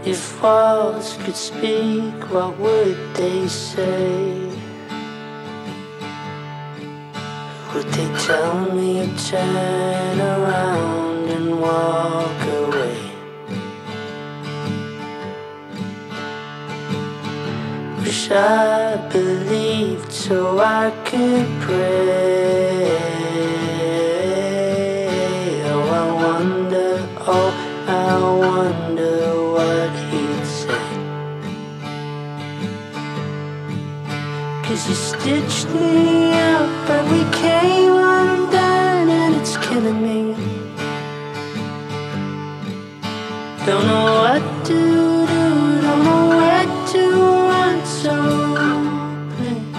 If walls could speak, what would they say? Would they tell me to turn around and walk away? Wish I believed so I could pray. Oh, I wonder what he'd say. 'Cause you stitched me up, but we came undone, and it's killing me. Don't know what to do, don't know where to run, so please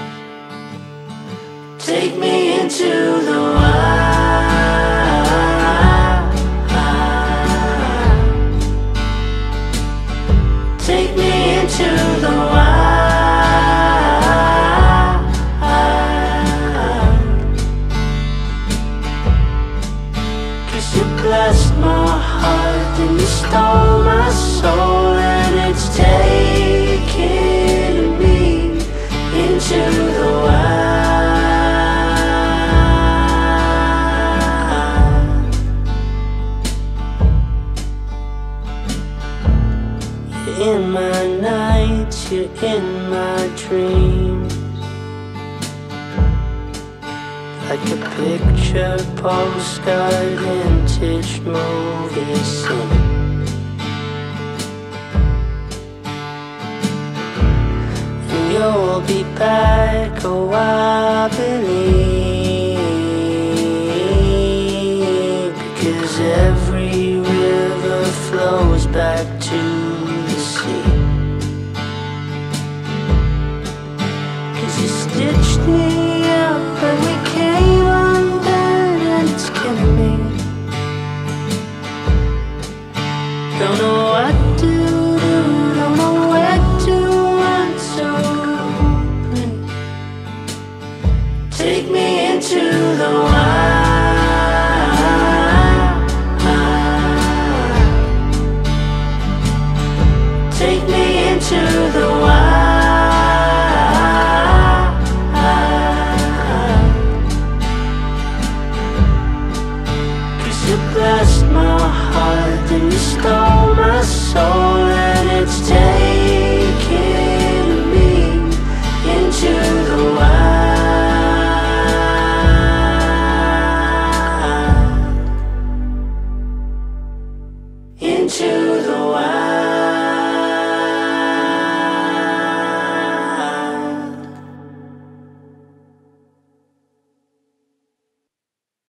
take me into the wild. Take me into the wild. 'Cause you blessed my heart and you stole my soul, and it's taking me into the wild. You're in my nights, you're in my dreams, like a picture postcard, vintage movie scene. And you'll be back, oh I believe, because every river flows back to the sea. 'Cause you stitched me up, but we came undone, and it's killing me. Don't know what to do, don't know where to run, so please take me into the wild. Take me into the wild. 'Cause you blessed my heart and you stole my soul, and it's taking me into the wild. Into